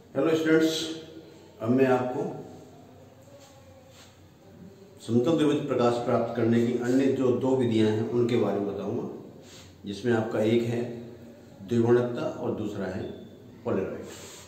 Hello students, अब मैं आपको समतल द्रवित प्रकाश प्राप्त करने की अन्य जो दो विधियां हैं उनके बारे में बताऊंगा, जिसमें आपका एक है द्विवर्णकता और दूसरा है polaroid.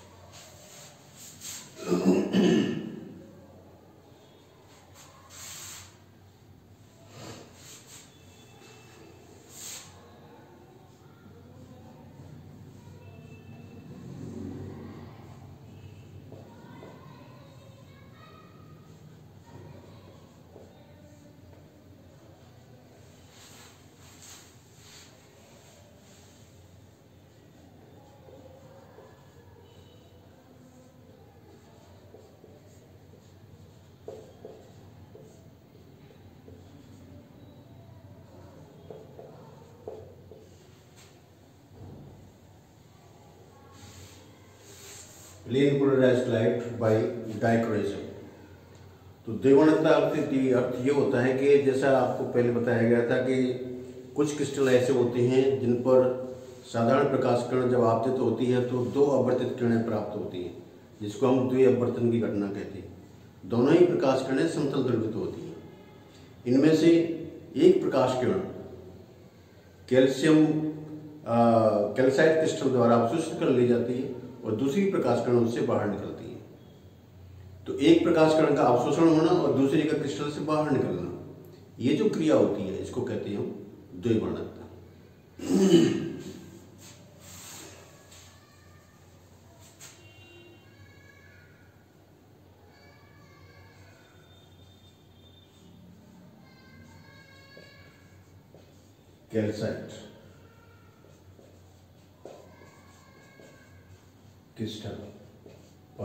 Plane polarised light by dichroism. तो द्विवर्णकता अर्थ ये होता है कि जैसा आपको पहले बताया गया था कि कुछ क्रिस्टल ऐसे होते हैं जिन पर साधारण प्रकाश किरण जब आपतित होती है तो दो अपवर्तित किरणें प्राप्त होती हैं, जिसको हम द्विअपवर्तन की घटना कहते हैं। दोनों ही प्रकाश किरणें समतल द्रवित होती हैं। इनमें से एक प्रकाश किरण कैल्साइट क्रिस्टल द्वारा अवशोषित कर ली जाती है और दूसरी प्रकाश किरण उससे बाहर निकलती है। तो एक प्रकाश किरण का अवशोषण होना और दूसरी का क्रिस्टल से बाहर निकलना, ये जो क्रिया होती है इसको कहते हैं हम द्विवर्णकता। कैल्साइट क्रिस्टल पर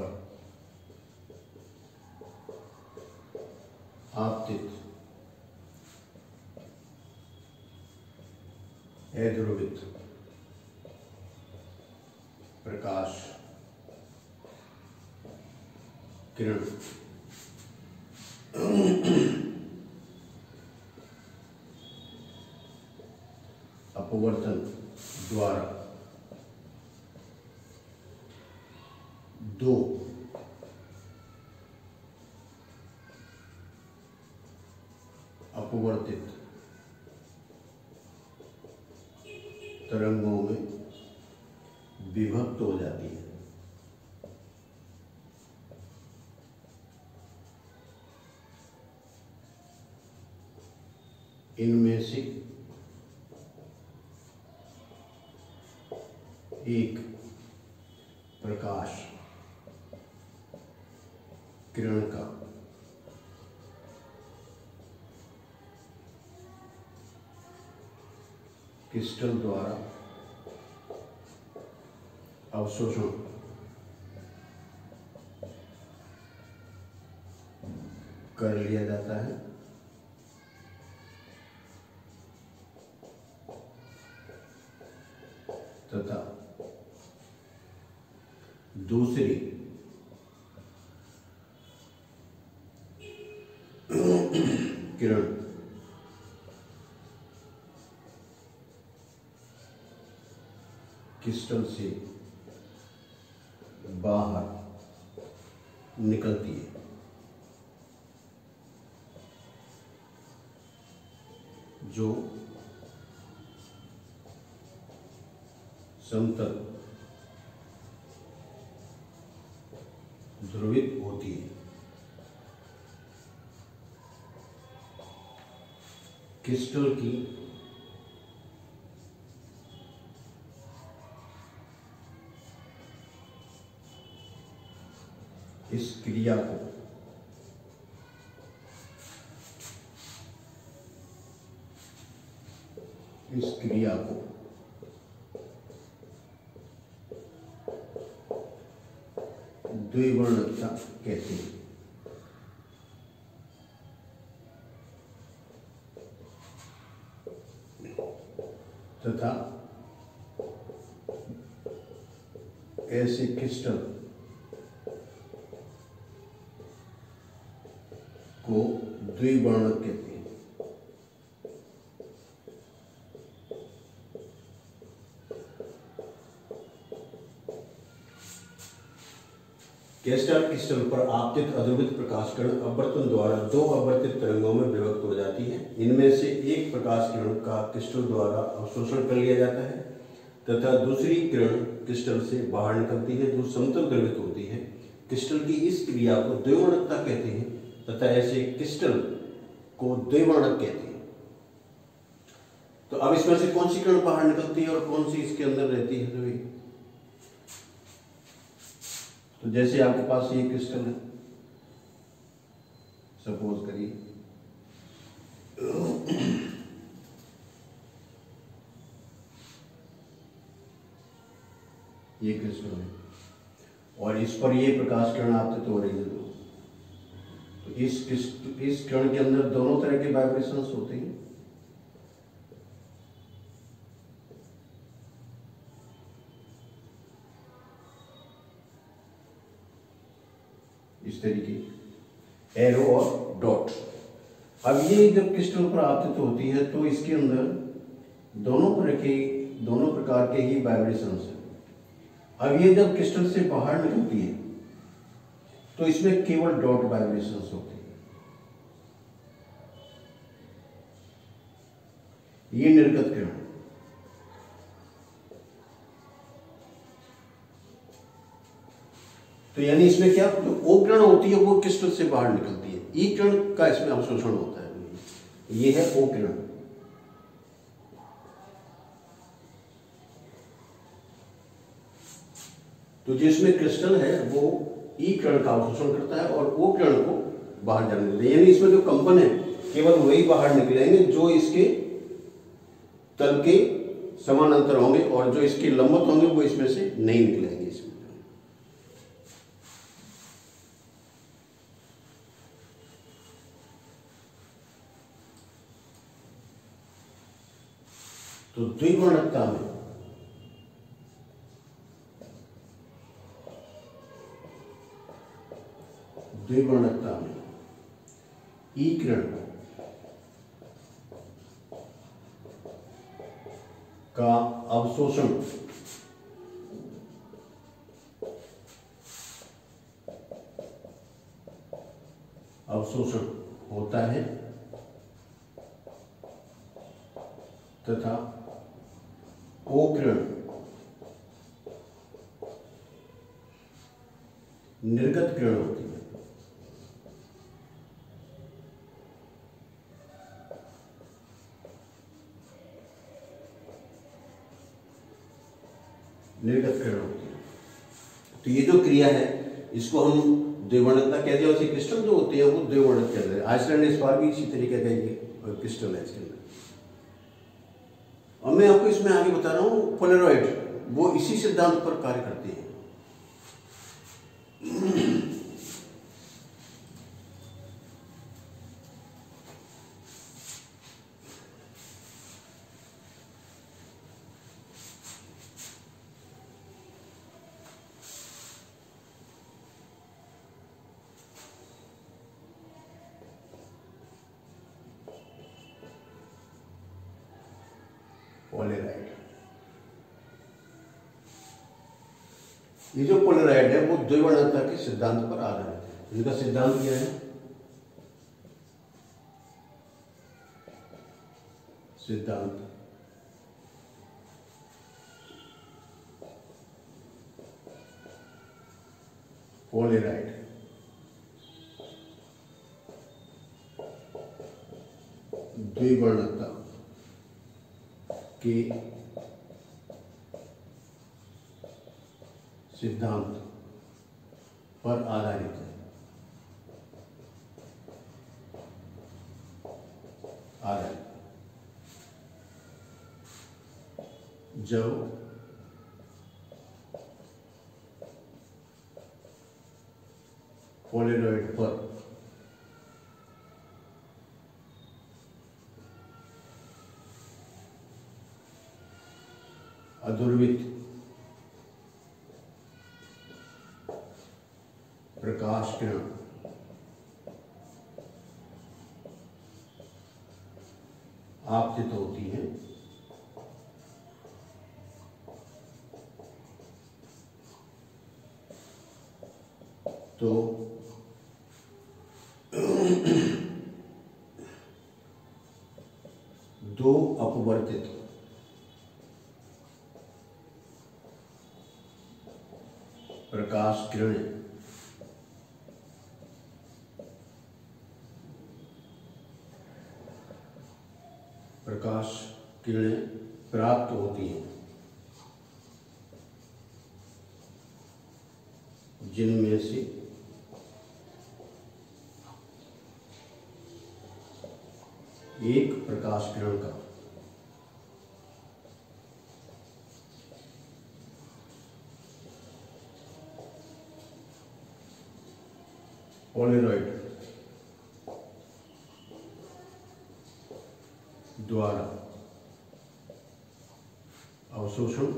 आपतित अध्रुवित प्रकाश किरण अपवर्तन द्वारा दो अपवर्तित तरंगों में विभक्त हो जाती है। इनमें से एक प्रकाश किरण का क्रिस्टल द्वारा अवशोषण कर लिया जाता है तथा दूसरी किरण क्रिस्टल से बाहर निकलती है, जो समतल ध्रुवित होती है। क्रिस्टल की इस क्रिया को द्विवर्णकता कहते हैं। तथा ऐसे क्रिस्टल को द्विवर्णक कहते हैं। केस्टर क्रिस्टल पर आपतित अध्रुवित प्रकाश किरण अपवर्तन द्वारा दो अपवर्तित तरंगों में विभक्त हो जाती है। इनमें से एक प्रकाश किरण का क्रिस्टल द्वारा अवशोषण कर लिया जाता है तथा दूसरी किरण क्रिस्टल से बाहर निकलती है जो समतल द्रवित होती है। क्रिस्टल की इस क्रिया को द्विवर्णकता कहते हैं तथा ऐसे क्रिस्टल को द्विवर्णक कहते हैं। तो अब इसमें से कौन सी किरण बाहर निकलती है और कौन सी इसके अंदर रहती है? तो जैसे आपके पास ये क्रिस्टल है, सपोज करिए ये क्रिस्टल है और इस पर ये प्रकाश किरण आपतित हो रही है। तो इस किरण के अंदर दोनों तरह के वाइब्रेशंस होते हैं। इस तरीके एरो और डॉट। अब ये जब क्रिस्टल पर आपतित होती है तो इसके अंदर दोनों प्रकार के ही वाइब्रेशंस हैं। अब ये जब क्रिस्टल से बाहर निकलती है तो इसमें केवल डॉट वाइब्रेशंस होते हैं। ये निर्गत किरण। तो यानी इसमें क्या, जो ओ किरण होती है वो क्रिस्टल से बाहर निकलती है, ई किरण का इसमें अवशोषण होता है। ये है ओ किरण। तो जिसमें क्रिस्टल है वो ई किरण का अवशोषण करता है और ओ किरण को बाहर जाने देता है। यानी इसमें जो कंपन है केवल वही बाहर निकलेंगे जो इसके तल के समानांतर होंगे और जो इसके लंबवत होंगे वो इसमें से नहीं निकलेंगे। इसमें तो द्विवर्णकता में ई किरण का अवशोषण होता है तथा ओ किरण निर्गत किरण होती है। निर्गत किरण होती है। तो ये जो क्रिया है इसको हम द्विवर्णकता कहते हैं। वैसे क्रिस्टल जो होते हैं वो द्विवर्णक कहते हैं। आइसलैंड इस बार भी इसी तरीके का ये क्रिस्टल है इसके अंदर। और मैं आपको इसमें आगे बता रहा हूं पोलराइड, वो इसी सिद्धांत पर कार्य करते हैं। पोलराइड, ये जो पोलराइड है वो द्विवर्णकता के सिद्धांत पर आधारित है। इनका सिद्धांत क्या है? सिद्धांत पोलराइड द्विवर्णकता के सिद्धांत पर आधारित है। जब पोलराइड पर अध्रुवित प्रकाश किरण आपतित होती है तो दो अपवर्तित प्रकाश किरणें प्राप्त होती हैं, जिनमें से एक प्रकाश किरण का पोलराइड द्वारा अवशोषण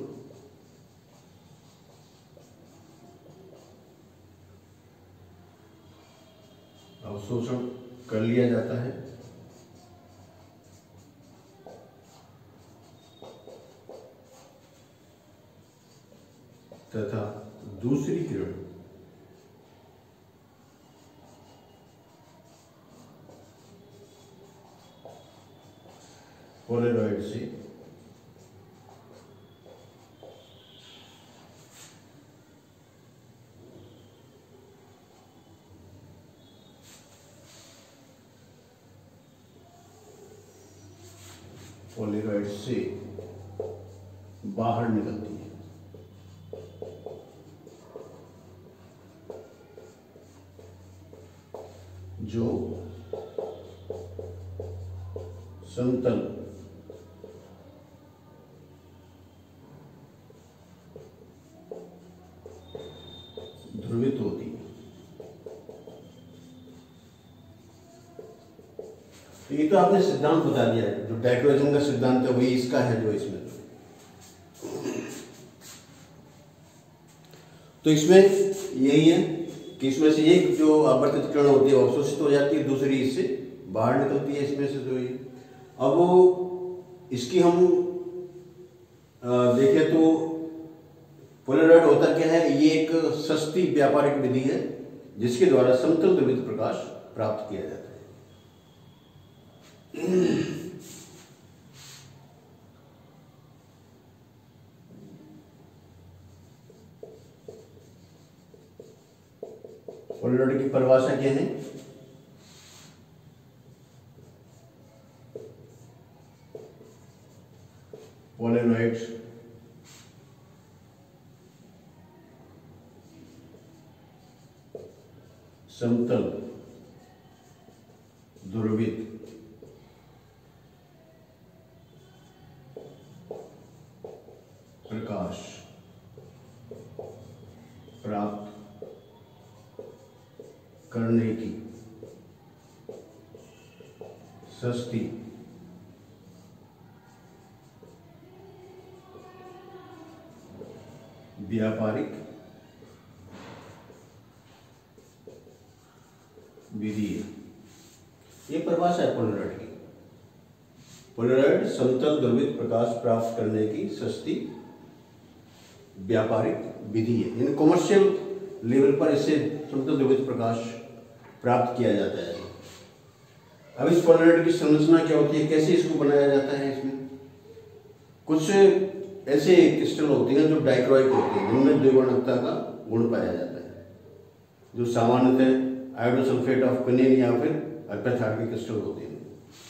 कर लिया जाता है तथा दूसरी किरण पोलराइड से बाहर निकलती है। जो समतल ध्रुवित होती है। तो ये तो आपने सिद्धांत बता दिया है, जो डाइक्रोइज्म का सिद्धांत है वही इसका है जो इसमें। तो इसमें यही है कि इसमें से एक जो आवर्तित किरण होती है वो अवशोषित हो जाती है, दूसरी इससे बाहर निकलती है इसमें से। जो ये अब वो इसकी हम देखें तो पोलराइड होता क्या है, ये एक सस्ती व्यापारिक विधि है जिसके द्वारा समतल ध्रुवित प्रकाश प्राप्त किया जाता है। पोलराइड की परिभाषा क्या है? पोलराइड्स समतल ध्रुवित प्रकाश प्राप्त करने की सस्ती व्यापारिक विधि है। ये परिभाषा है पोलराइड की। पोलराइड समतल ध्रुवित प्रकाश प्राप्त करने की सस्ती व्यापारिक विधि है, यानी कॉमर्शियल लेवल पर इससे समतल ध्रुवित प्रकाश प्राप्त किया जाता है। अब इस पोलराइड की संरचना क्या होती है, कैसे इसको बनाया जाता है? इसमें कुछ ऐसे क्रिस्टल होती हैं जो डाइक्रोइक होती हैं, जिनमें द्विवर्णकता का गुण पाया जाता है, जो सामान्यतः आयोडोसल्फेट ऑफ क्विनीन या फिर अल्पेथार के क्रिस्टल होते हैं।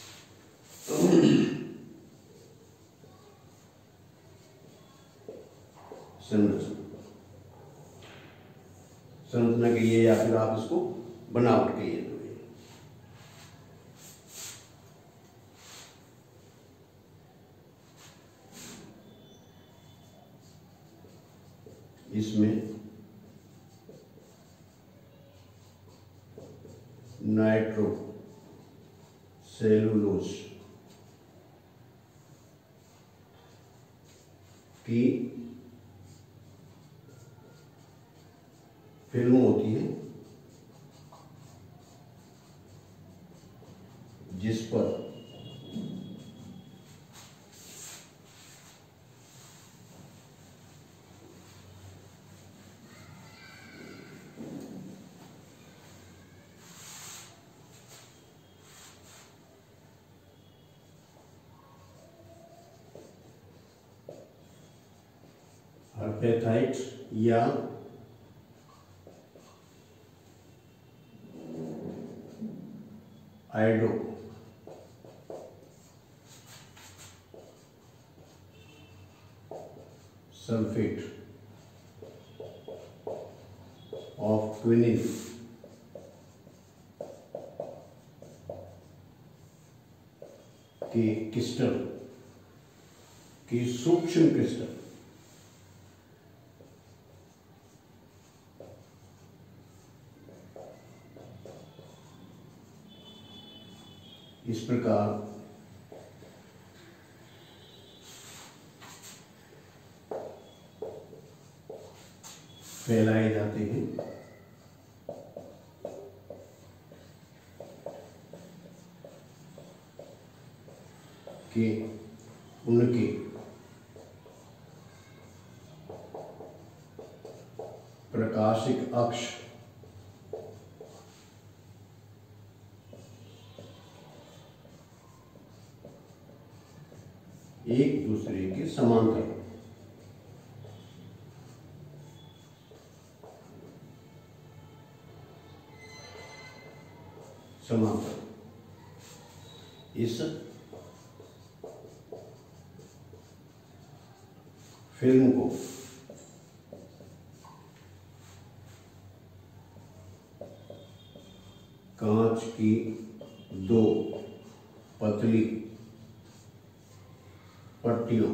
संरचना कहिए या फिर आप इसको बनावट कहिए। इसमें नाइट्रो सेलुलोज की फिल्म होती है, जिस पर हर्पेथाइट या आयोडो सल्फेट ऑफ क्विनिन के क्रिस्टल की सूक्ष्म क्रिस्टल इस प्रकार फैलाए जाते हैं कि उनके प्रकाशिक अक्ष एक दूसरे के समांतर इस फिल्म को कांच की दो पतली पट्टियों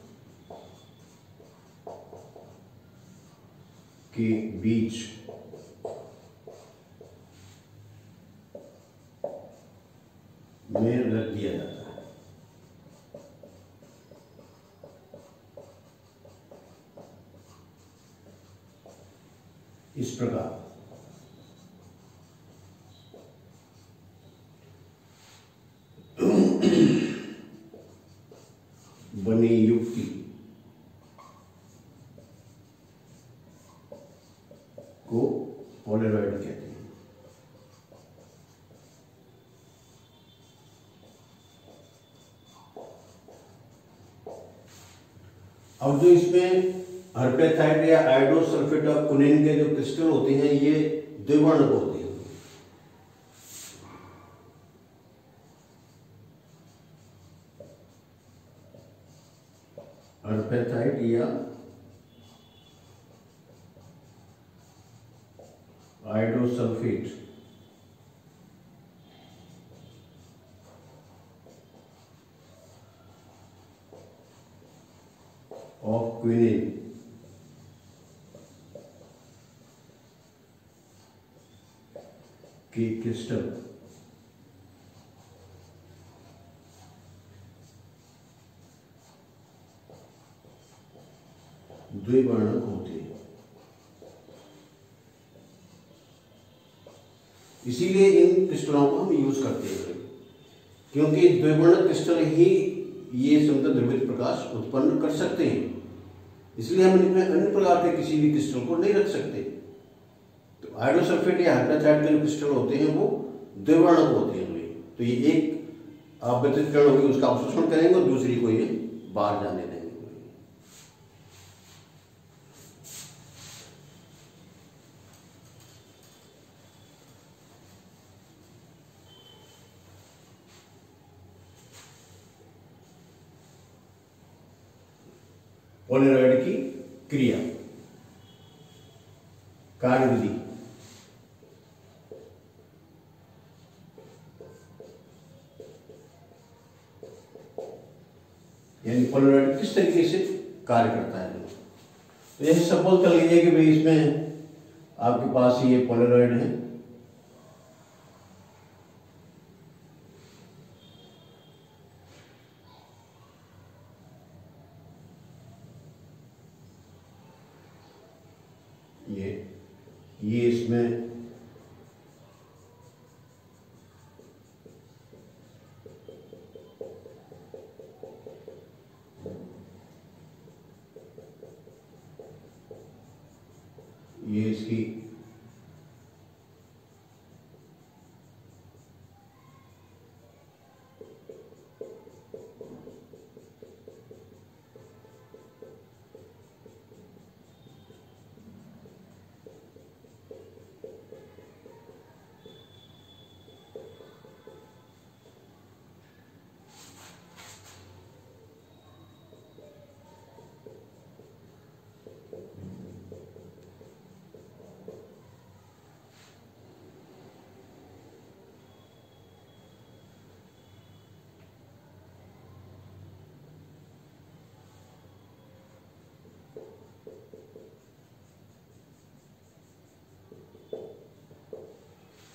के बीच में रख दिया जाता है। इस प्रकार बनी युक्ति को पोलराइड कहते हैं। अब जो इसमें हर्पेथाइट या आयोडो सल्फेट ऑफ क्विनिन के जो क्रिस्टल होते हैं ये द्विवर्णक होते हैं। हर्पेथाइट या आयोडो सल्फेट ऑफ क्विनिन के क्रिस्टल द्विवर्णक होते हैं। इसीलिए इन क्रिस्टलों को हम यूज करते हैं क्योंकि द्विवर्णक क्रिस्टल ही ये समतल ध्रुवित प्रकाश उत्पन्न कर सकते हैं। इसलिए हम इनमें अन्य प्रकार के किसी भी क्रिस्टल को नहीं रख सकते। तो आयोडो सल्फेट या हर्पेथाइट के जो क्रिस्टल होते हैं वो द्विवर्णक होते हैं। तो ये एक व्यतिरिक्त किरण होगी उसका अवशोषण करेंगे और दूसरी को ये बाहर जाने देंगे। पोलराइड की क्रिया कार्यविधि यानी पोलराइड किस तरीके से कार्य करता है। तो यह सपोज कर लीजिए कि भाई इसमें आपके पास ये पोलराइड है, ये इसमें ये इसकी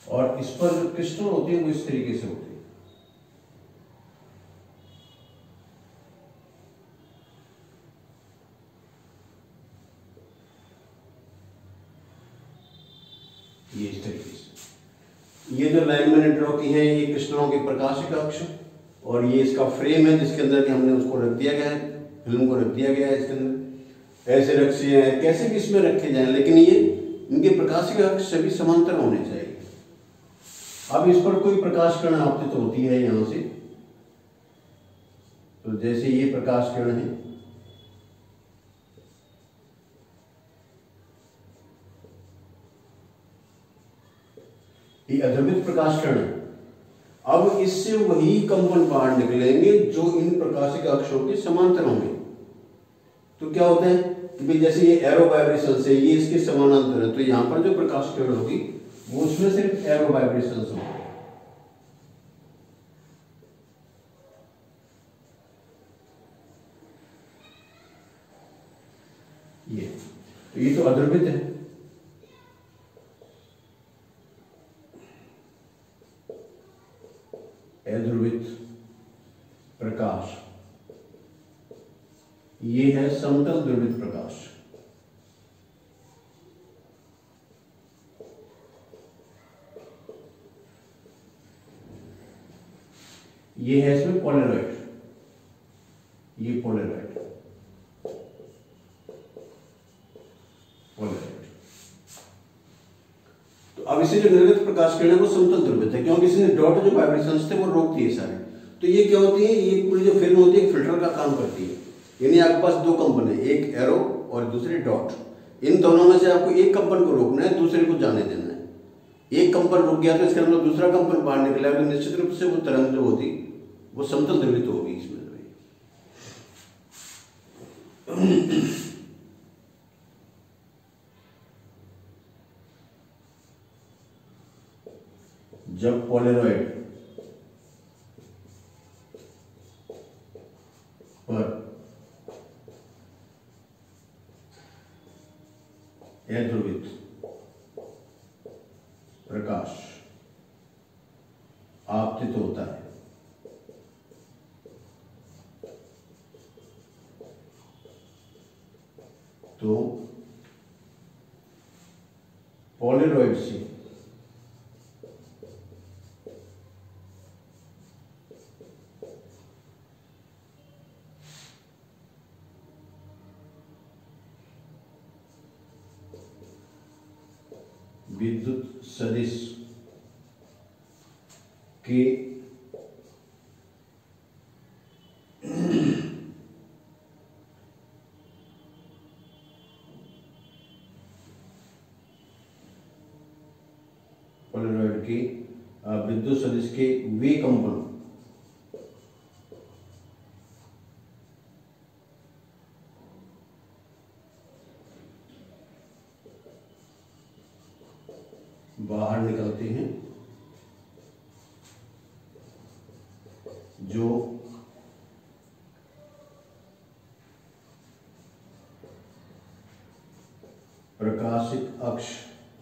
और इस पर जो क्रिस्टल होती है वो इस तरीके से होती है। ये इस तरीके से, ये जो लाइन मैंने ड्रॉ की है ये क्रिस्टलों के प्रकाशिक अक्ष, और ये इसका फ्रेम है जिसके अंदर कि हमने उसको रख दिया गया है, फिल्म को रख दिया गया है इसके अंदर। ऐसे रखे हैं, कैसे भी इसमें रखे जाएं, लेकिन ये इनके प्रकाशिक अक्ष सभी समांतर होने चाहिए। अब इस पर कोई प्रकाश किरण आपतित होती है यहाँ से, तो जैसे ये प्रकाश किरण है, ये अध्रुवित प्रकाश किरण है। अब इससे वही कंपन बाहर निकलेंगे जो इन प्रकाशिक अक्षों के समांतर होंगे। तो क्या होता है कि भाई जैसे ये एरो वाइब्रेशन से ये इसके समानांतर है, तो यहां पर जो प्रकाश किरण होगी वो उसमें सिर्फ एरो वाइब्रेशन होगा। ये तो अध्रुवित है। अध्रुवित प्रकाश, ये है समतल ध्रुवित प्रकाश। ये है इसमें पोलराइड, ये पोलराइड। तो अब इसे जो निर्गत प्रकाश किरण है वो समतल ध्रुवित है, क्योंकि इसने डॉट जो वाइब्रेशंस थे वो रोक दिए सारे। तो ये क्या होती है, ये पूरी जो फिल्म होती है फिल्टर का काम करती है। यानी आपके पास दो कंपन है, एक एरो और दूसरी डॉट। इन दोनों में से आपको एक कंपन को रोकना है, दूसरे को जाने देना है। एक कंपन रुक गया तो इसके अंदर दूसरा कंपन बाहर निकला, तो निश्चित रूप से वो तरंग जो होती वो समतल ध्रुवित होगी। इसमें जब पोलराइड पर अध्रुवित प्रकाश आपतित होता है, तो पोलराइड से विद्युत सदिश के पोलराइड के विद्युत सदिश के वे कंपन बाहर निकलते हैं जो प्रकाशिक अक्ष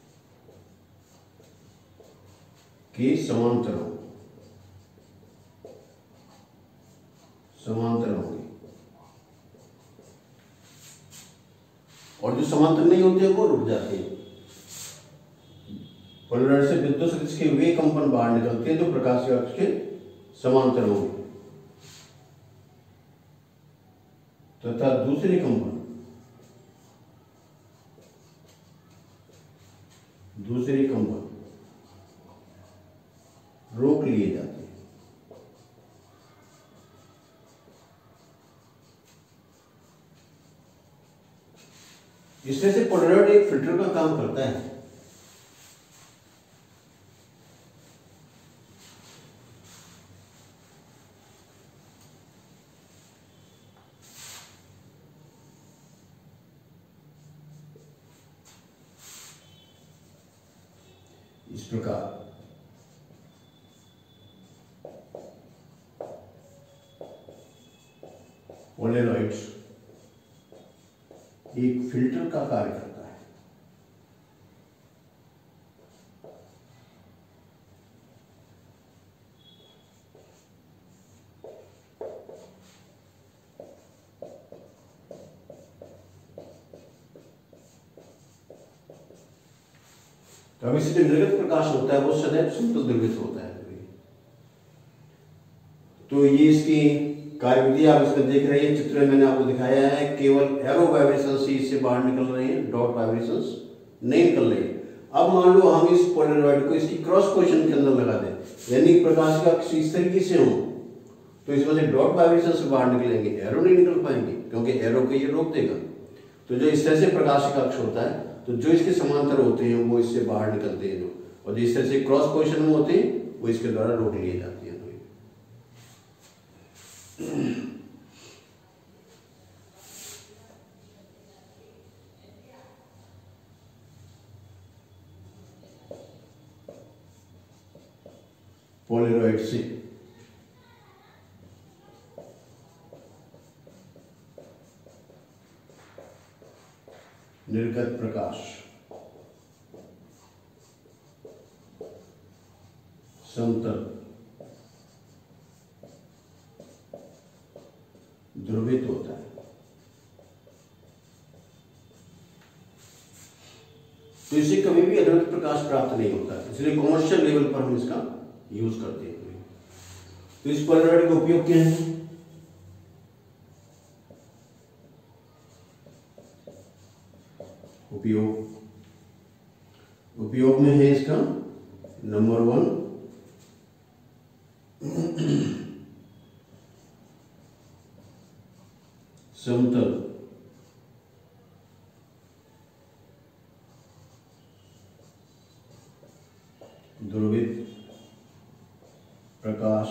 के समांतर होंगे, और जो समांतर नहीं होते वो रुक जाते हैं। पोलराइड से विद्युत सदिश के वे कंपन बाहर निकलते हैं जो प्रकाशिक अक्ष के समांतर होंगे, तथा दूसरे कंपन रोक लिए जाते हैं। इसमें से पोलराइड एक फिल्टर का काम करता है। इस प्रकार पोलराइड्स एक फिल्टर का कार्य करता है। तो अब इससे जो निर्गत प्रकाश होता है वो सदैव समतल ध्रुवित होता है। तो ये इसकी कार्यविधि आप इसमें देख रहे हैं, चित्र में मैंने आपको दिखाया है। केवल एरो वाइब्रेशंस ही इससे बाहर निकल रहे हैं, डॉट वाइब्रेशंस नहीं निकल रही है। अब मान लो हम इस पोलराइड को इसकी क्रॉस पोजीशन के अंदर लगा दें, यानी प्रकाश का अक्ष इस तरीके से हो, तो इसमें से डॉट वाइब्रेशंस बाहर निकलेंगे, एरो नहीं निकल पाएंगे, क्योंकि एरो को ये रोक देगा। तो जो इस तरह से प्रकाश का अक्ष होता है, तो जो इसके समांतर होते हैं वो इससे बाहर निकलते हैं, और जो इस तरह से क्रॉस पोजीशन में होते हैं वो इसके द्वारा रोक लिए जाते हैं। पोलराइड से निर्गत प्रकाश समतल ध्रुवित होता है। तो इससे कभी भी अद्वितीय प्रकाश प्राप्त नहीं होता, इसलिए कॉमर्शियल लेवल पर हम इसका यूज करते हैं। तो इस पोलराइड का उपयोग क्या है? उपयोग में है इसका नंबर 1 समतल ध्रुवित प्रकाश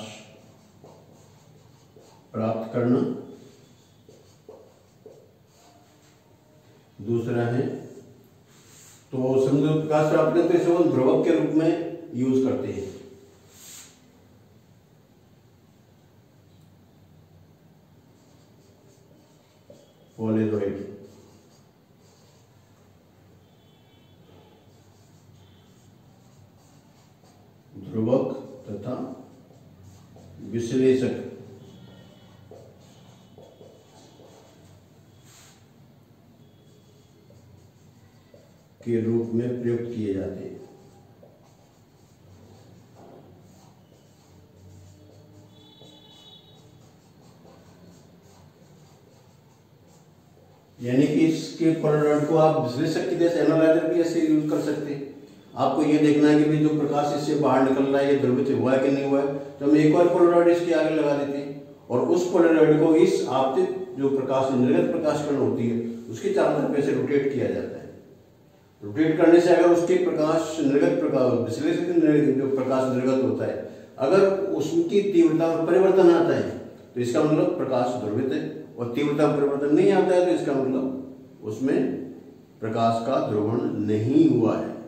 प्राप्त करना। दूसरा है, तो समतल प्रकाश प्राप्त करते तो इसे हम ध्रुवक के रूप में यूज करते हैं। पोलराइड ध्रुवक तथा विश्लेषक के रूप में प्रयुक्त किए जाते हैं। यानी कि इसके पोलराइड को आप विश्लेषक की जैसे एनालाइजर भी ऐसे यूज कर सकते हैं। आपको ये देखना है कि भाई जो प्रकाश इससे बाहर निकल रहा है ये ध्रुवित हुआ है कि नहीं हुआ है, तो हम एक और पोलराइड इसके आगे लगा देते हैं और उस पोलराइड को इस आपतित जो प्रकाश निर्गत प्रकाश कण होती है उसके चारों तरफ से रोटेट किया जाता है। रोटेट करने से अगर उसके प्रकाश निर्गत प्रकाश विश्लेषक जो प्रकाश निर्गत होता है अगर उसकी तीव्रता में परिवर्तन आता है तो इसका मतलब प्रकाश ध्रुवित है, और तीव्रता में परिवर्तन नहीं आता है तो इसका मतलब उसमें प्रकाश का ध्रुवण नहीं हुआ है।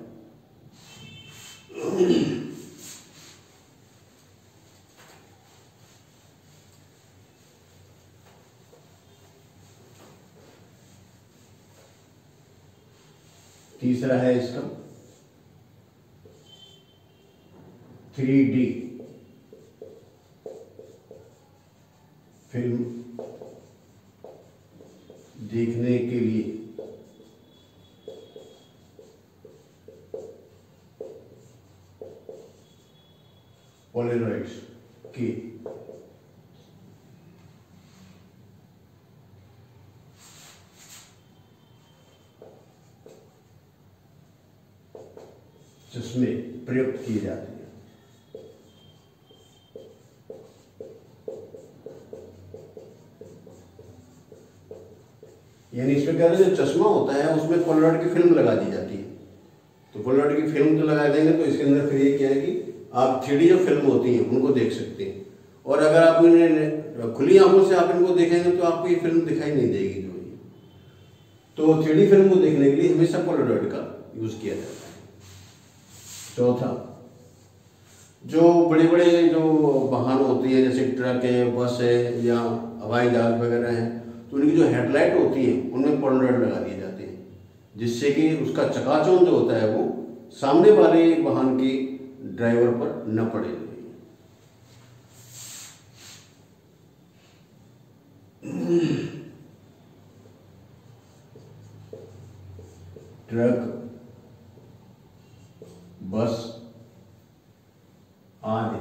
तीसरा है इसका 3D फिल्म देखने के लिए पोलराइड्स की चश्मे प्रयुक्त किए जाते हैं। यानी इसमें क्या है, जो चश्मा होता है उसमें पोलराइड की फिल्म लगा दी जाती है। तो पोलराइड की फिल्म तो लगा देंगे तो इसके अंदर फिर ये क्या है कि आप 3D जो फिल्म होती हैं उनको देख सकते हैं, और अगर आप इन्हें खुली आंखों से आप इनको देखेंगे तो आपको ये फिल्म दिखाई नहीं देगी। जो तो 3D फिल्म को देखने के लिए हमेशा पोलराइड का यूज किया जाता है। चौथा, जो बड़े बड़े जो वाहन होती है जैसे ट्रक है, बस है या हवाई जहाज वगैरह है, तो उनकी जो हेडलाइट होती है उनमें पोलराइड लगा दिए जाते हैं, जिससे कि उसका चकाचौंध जो होता है वो सामने वाले वाहन की ड्राइवर पर न पड़े। ट्रक, बस आदि।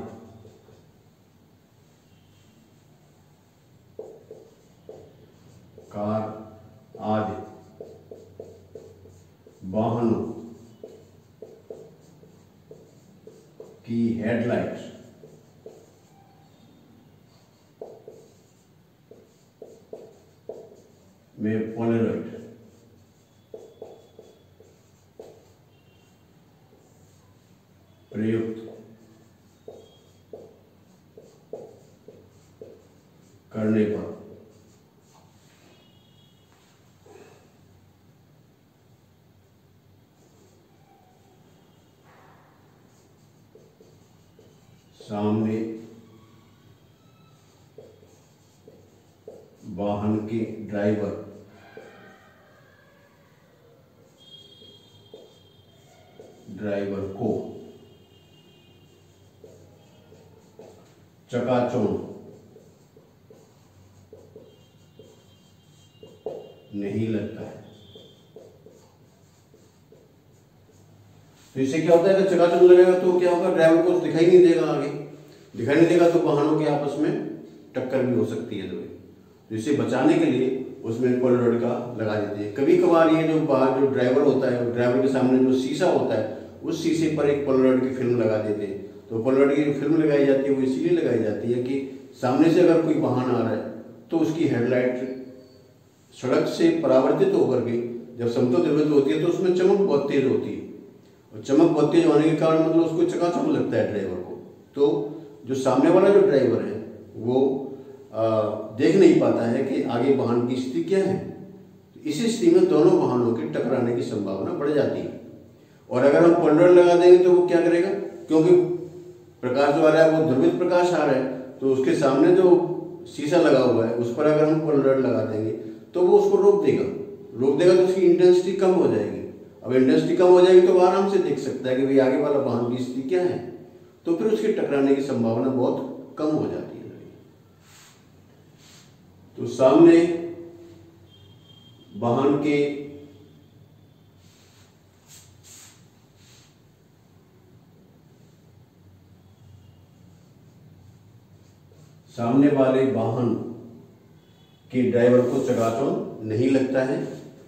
कार आदि वाहनों की हेडलाइट्स में पोलरॉइड प्रयुक्त करने पर सामने वाहन के ड्राइवर को चकाचौंध नहीं लगता है। तो इससे क्या होता है कि चकाचौंध लगेगा तो क्या होगा, ड्राइवर को दिखाई नहीं देगा, आगे दिखाई नहीं देगा तो वाहनों के आपस में टक्कर भी हो सकती है। तो इसे बचाने के लिए उसमें पोलरॉइड का लगा देते हैं। कभी कभार ये जो बाहर जो ड्राइवर होता है, ड्राइवर के सामने जो शीशा होता है उस शीशे पर एक पोलरॉइड की फिल्म लगा देते हैं। तो पोलरॉइड की फिल्म लगाई जाती है वो इसीलिए लगाई जाती है कि सामने से अगर कोई वाहन आ रहा है तो उसकी हेडलाइट सड़क से परावर्तित होकर के जब समतल ध्रुवित होती है तो उसमें चमक बहुत तेज होती है, और चमक बहुत तेज होने के कारण मतलब उसको चकाचौंध लगता है ड्राइवर को। तो जो सामने वाला जो ड्राइवर है वो देख नहीं पाता है कि आगे वाहन की स्थिति क्या है। तो इसी स्थिति में दोनों वाहनों के टकराने की संभावना बढ़ जाती है। और अगर हम पोलरॉइड लगा देंगे तो वो क्या करेगा, क्योंकि प्रकाश जो आ रहा है वो ध्रुवित प्रकाश आ रहा है, तो उसके सामने जो शीशा लगा हुआ है उस पर अगर हम पोलरॉइड लगा देंगे तो वो उसको रोक देगा तो उसकी इंटेंसिटी कम हो जाएगी। अब इंटेंसिटी कम हो जाएगी तो वो आराम से देख सकता है कि भाई आगे वाला वाहन की स्थिति क्या है, तो फिर उसके टकराने की संभावना बहुत कम हो जाती है। तो सामने वाहन के सामने वाले वाहन के ड्राइवर को चकाचौंध नहीं लगता है।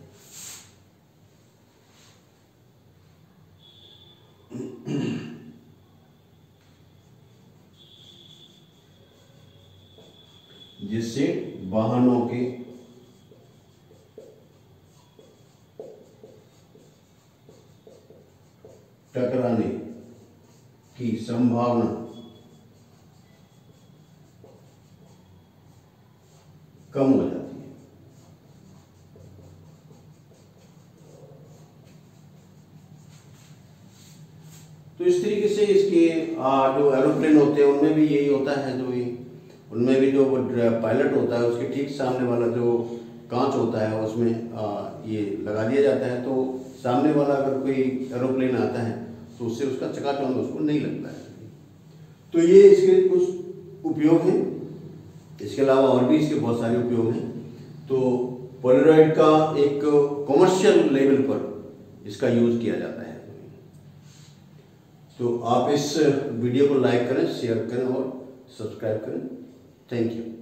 जिससे वाहनों के टकराने की संभावना कम हो जाती है। तो इस तरीके से इसके जो एरोप्लेन होते हैं उनमें भी यही होता है, जो उनमें भी जो पायलट होता है उसके ठीक सामने वाला जो कांच होता है उसमें ये लगा दिया जाता है। तो सामने वाला अगर कोई एरोप्लेन आता है तो उससे उसका चकाचौंध उसको नहीं लगता है। तो ये इसके कुछ उपयोग हैं, इसके अलावा और भी इसके बहुत सारे उपयोग हैं। तो पोलरॉइड का एक कमर्शियल लेवल पर इसका यूज किया जाता है। तो आप इस वीडियो को लाइक करें, शेयर करें और सब्सक्राइब करें। Thank you.